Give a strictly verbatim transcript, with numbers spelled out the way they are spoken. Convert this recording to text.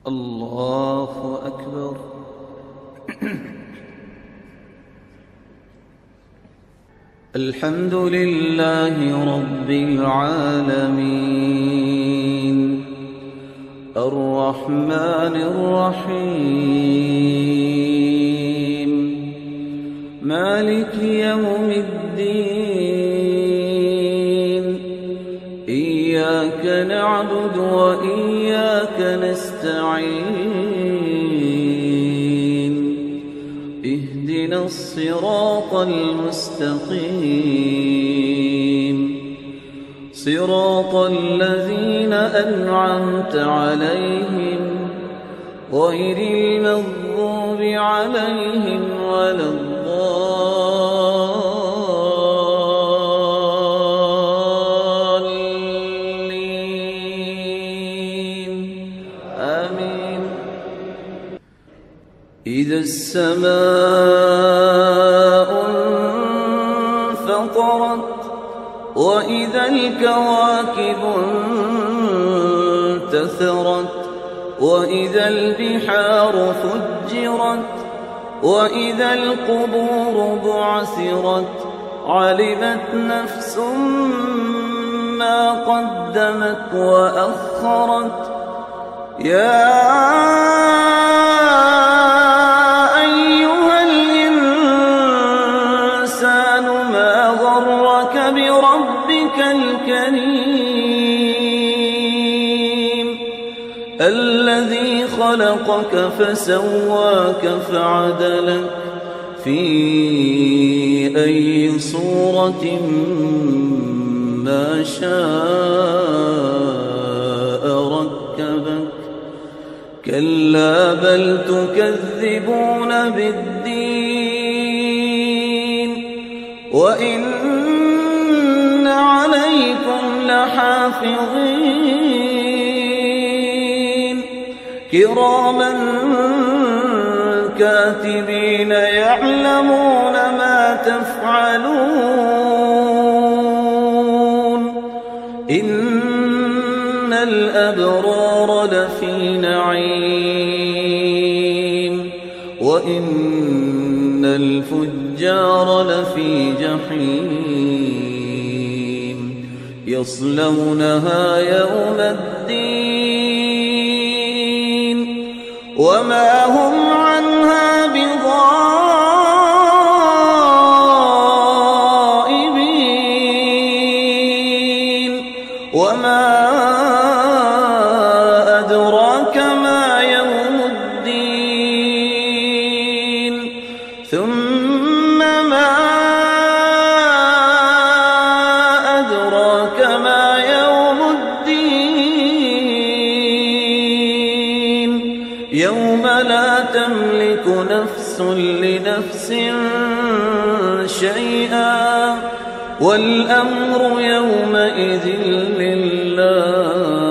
الله أكبر. الحمد لله رب العالمين الرحمن الرحيم مالك يوم الدين إياك نعبد وإياك نستعين اهدنا الصراط المستقيم صراط الذين أنعمت عليهم غير المغضوب عليهم ولا الضالين آمين. إذا السماء انفطرت وإذا الكواكب انتثرت وإذا البحار فجرت وإذا القبور بعثرت علمت نفس ما قدمت وأخرت. يا بربك الكريم الذي خلقك فسواك فعدلك في أي صورة ما شاء ركبك. كلا بل تكذبون بالدين وإن عليكم لحافظين كراما كاتبين يعلمون ما تفعلون. إن الأبرار لفي نعيم وإن الفجار لفي جحيم يصلونها يوم الدين وما هم عنها بغائبين. وما أدراك ما يوم الدين ثم ما يوم لا تملك نفس لنفس شيئا والأمر يومئذ لله.